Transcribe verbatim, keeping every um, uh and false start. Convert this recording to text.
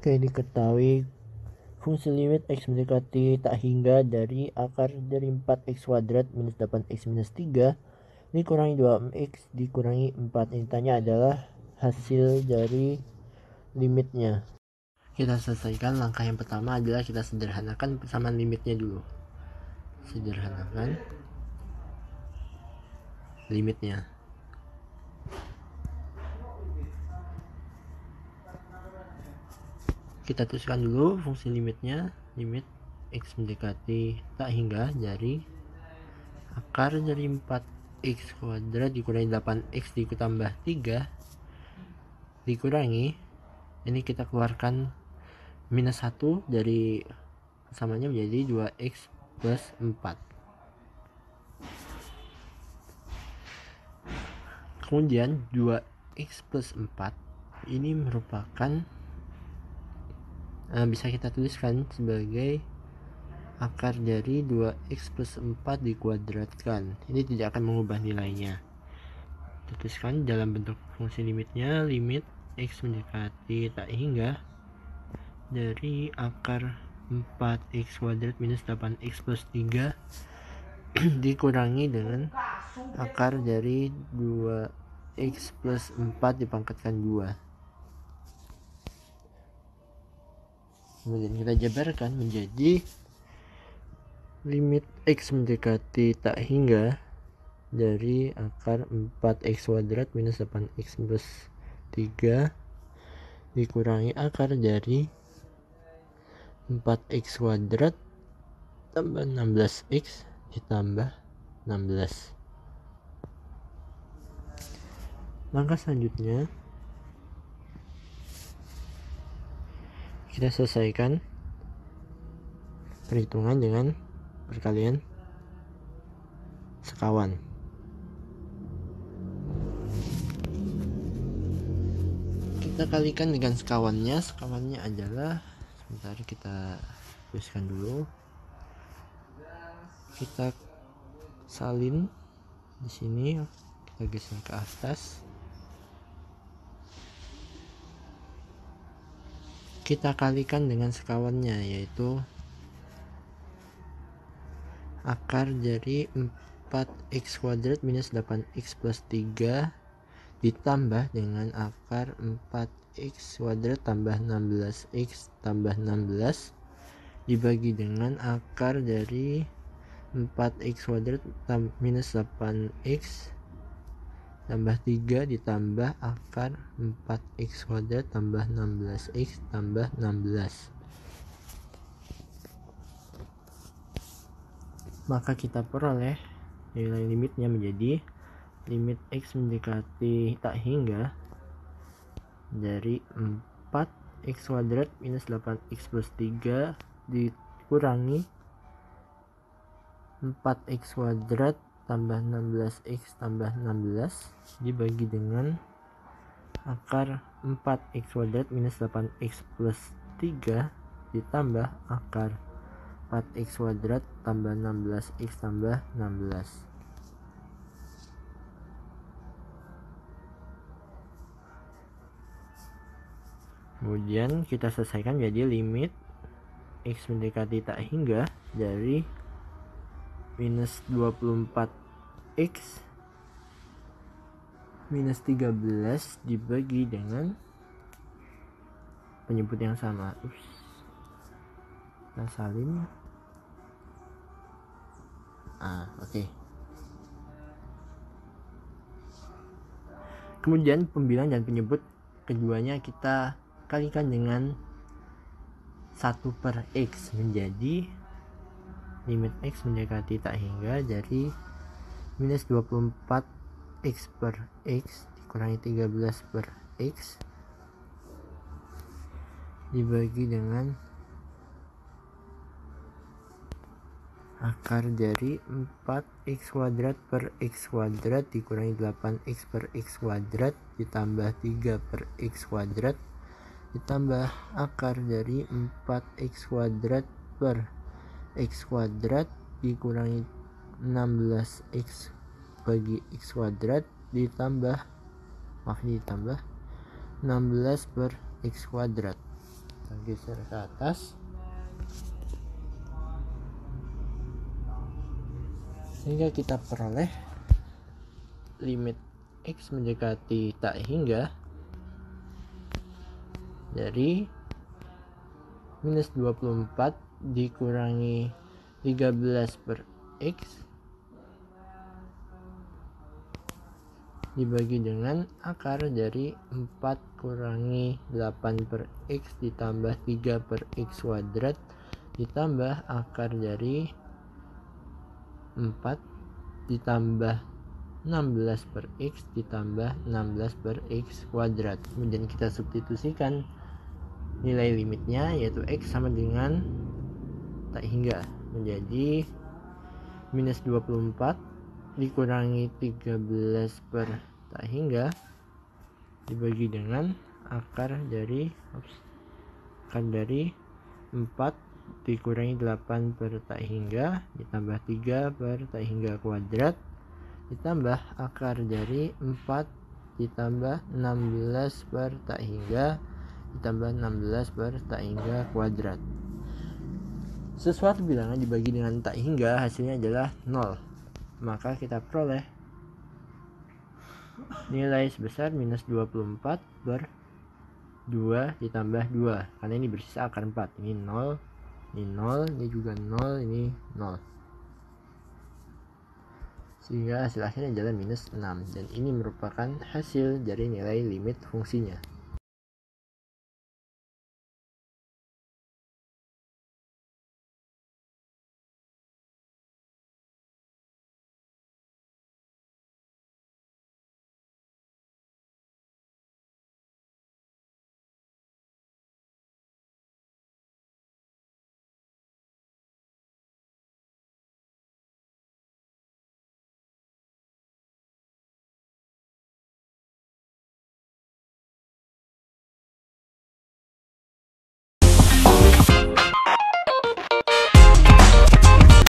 Oke, diketahui fungsi limit X mendekati tak hingga dari akar dari empat X kuadrat minus delapan X minus tiga dikurangi dua X dikurangi empat. Ini tanya adalah hasil dari limitnya. Kita selesaikan. Langkah yang pertama adalah kita sederhanakan persamaan limitnya dulu. Sederhanakan limitnya. Kita tuliskan dulu fungsi limitnya. Limit X mendekati tak hingga dari akar dari empat X kuadrat dikurangi delapan X ditambah tiga dikurangi, ini kita keluarkan minus satu dari persamanya menjadi dua X plus empat. Kemudian dua X plus empat ini merupakan uh, bisa kita tuliskan sebagai akar dari dua X plus empat dikuadratkan. Ini tidak akan mengubah nilainya. Tuliskan dalam bentuk fungsi limitnya. Limit X mendekati tak hingga dari akar empat X kuadrat minus delapan X plus tiga dikurangi dengan akar dari dua X plus empat dipangkatkan dua. Kemudian kita jabarkan menjadi limit X mendekati tak hingga dari akar empat X kuadrat minus delapan X plus tiga dikurangi akar dari empat X kuadrat tambah enam belas X ditambah enam belas. Langkah selanjutnya kita selesaikan perhitungan dengan perkalian sekawan. Kita kalikan dengan sekawannya. Sekawannya adalah, sebentar kita tuliskan dulu, kita salin di sini, kita geser ke atas, kita kalikan dengan sekawannya, yaitu akar dari empat X kuadrat minus delapan X plus tiga ditambah dengan akar empat X kuadrat tambah enam belas X tambah enam belas dibagi dengan akar dari empat X kuadrat minus delapan X tambah tiga ditambah akar empat X kuadrat tambah enam belas X tambah enam belas. Maka kita peroleh nilai limitnya menjadi limit X mendekati tak hingga dari empat X kuadrat minus delapan X plus tiga dikurangi empat X kuadrat tambah enam belas X tambah enam belas dibagi dengan akar empat X kuadrat minus delapan X plus tiga ditambah akar empat X kuadrat tambah enam belas X tambah enam belas. Kemudian kita selesaikan jadi limit X mendekati tak hingga dari minus dua puluh empat X minus tiga belas dibagi dengan penyebut yang sama. Ups. Kita salin. Ah, oke. Okay. Kemudian pembilang dan penyebut keduanya kita kalikan dengan satu per X menjadi limit X mendekati tak hingga dari minus dua puluh empat X per X dikurangi tiga belas per X dibagi dengan akar dari empat X kuadrat per X kuadrat dikurangi delapan X per X kuadrat ditambah tiga per X kuadrat ditambah akar dari empat X kuadrat per X kuadrat dikurangi enam belas X bagi X kuadrat ditambah maaf ditambah enam belas per X kuadrat. kita geser ke atas sehingga kita peroleh limit X mendekati tak hingga dari minus dua puluh empat dikurangi tiga belas per X dibagi dengan akar dari empat kurangi delapan per X ditambah tiga per X kuadrat ditambah akar dari empat ditambah enam belas per X ditambah enam belas per X kuadrat. Kemudian kita substitusikan nilai limitnya, yaitu X sama dengan tak hingga, menjadi minus dua puluh empat dikurangi tiga belas per tak hingga dibagi dengan akar dari ups, akar dari empat dikurangi delapan per tak hingga ditambah tiga per tak hingga kuadrat ditambah akar dari empat ditambah enam belas per tak hingga ditambah enam belas per tak hingga kuadrat. Sesuatu bilangan dibagi dengan tak hingga hasilnya adalah nol, maka kita peroleh nilai sebesar minus dua puluh empat per dua ditambah dua, karena ini bersisa akar empat. Ini nol, ini nol, ini juga nol, ini nol, sehingga hasil akhirnya adalah minus enam, dan ini merupakan hasil dari nilai limit fungsinya.